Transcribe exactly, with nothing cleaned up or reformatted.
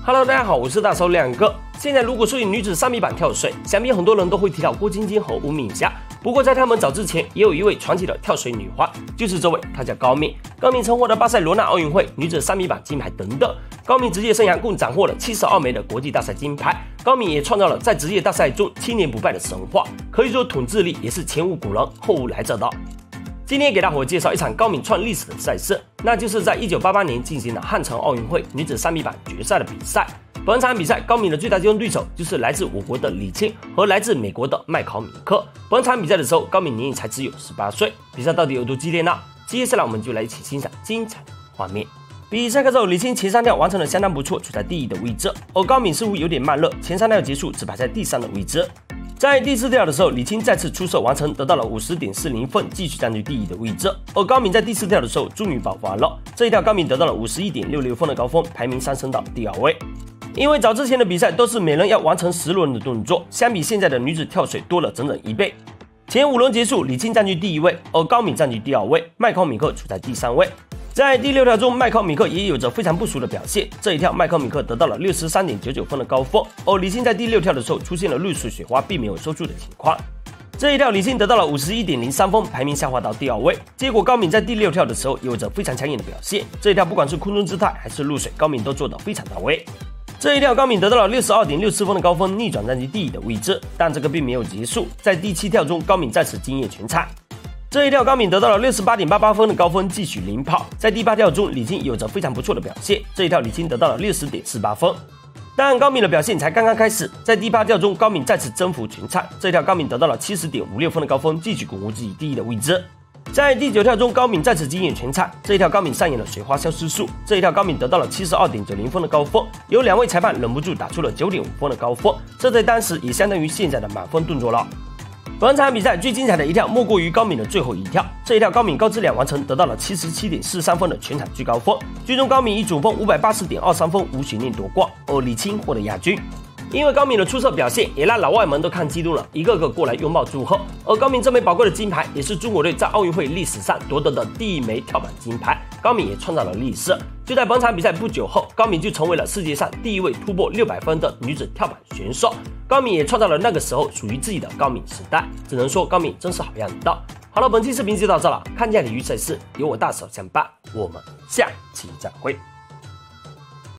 Hello， 大家好，我是大手两个。现在如果说以女子三米板跳水，想必很多人都会提到郭晶晶和吴敏霞。不过在他们早之前，也有一位传奇的跳水女皇，就是这位，她叫高敏。高敏曾获得巴塞罗那奥运会女子三米板金牌等等。高敏职业生涯共斩获了七十二枚的国际大赛金牌。高敏也创造了在职业大赛中七年不败的神话，可以说统治力也是前无古人后无来者的。今天给大伙介绍一场高敏创历史的赛事，那就是在一九八八年进行的汉城奥运会女子三米板决赛的比赛。本场比赛，高敏的最大竞争对手就是来自我国的李青和来自美国的麦考米克。本场比赛的时候，高敏年龄才只有十八岁。比赛到底有多激烈呢？接下来我们就来一起欣赏精彩的画面。比赛开始后，李青前三跳完成的相当不错，处在第一的位置，而高敏似乎有点慢热，前三跳结束只排在第三的位置。在第四跳的时候，李青再次出色完成，得到了 五十点四零 分，继续占据第一的位置。而高敏在第四跳的时候终于爆发了，这一跳高敏得到了 五十一点六六 分的高分，排名上升到第二位。因为早之前的比赛都是每人要完成十轮的动作，相比现在的女子跳水多了整整一倍。前五轮结束，李青占据第一位，而高敏占据第二位，麦考米克处在第三位。在第六跳中，麦考米克也有着非常不俗的表现。这一跳，麦考米克得到了 六十三点九九 分的高分，而李青在第六跳的时候出现了绿水雪花，并没有收住的情况。这一跳，李青得到了 五十一点零三 分，排名下滑到第二位。结果高敏在第六跳的时候有着非常抢眼的表现，这一跳不管是空中姿态还是入水，高敏都做得非常到位。这一跳，高敏得到了 六十二点六四 分的高分，逆转占据第一的位置。但这个并没有结束，在第七跳中，高敏再次惊艳全场。这一跳，高敏得到了 六十八点八八 分的高分，继续领跑。在第八跳中，李青有着非常不错的表现。这一跳，李青得到了 六十点四八 分。但高敏的表现才刚刚开始，在第八跳中，高敏再次征服全场。这一跳，高敏得到了 七十点五六 分的高分，继续巩固自己第一的位置。在第九跳中，高敏再次惊艳全场。这一跳，高敏上演了水花消失术。这一跳，高敏得到了 七十二点九零 分的高分，有两位裁判忍不住打出了 九点五 分的高分，这在当时也相当于现在的满分动作了。本场比赛最精彩的一跳莫过于高敏的最后一跳，这一跳高敏高质量完成，得到了 七十七点四三 分的全场最高分，最终高敏以总分 五百八十点二三 分无悬念夺冠，而李青获得亚军。因为高敏的出色表现，也让老外们都看激动了，一个个过来拥抱祝贺。而高敏这枚宝贵的金牌，也是中国队在奥运会历史上夺得的第一枚跳板金牌，高敏也创造了历史。就在本场比赛不久后，高敏就成为了世界上第一位突破六百分的女子跳板选手。高敏也创造了那个时候属于自己的高敏时代，只能说高敏真是好样的。好了，本期视频就到这了，看见体育赛事，有我大手相伴，我们下期再会。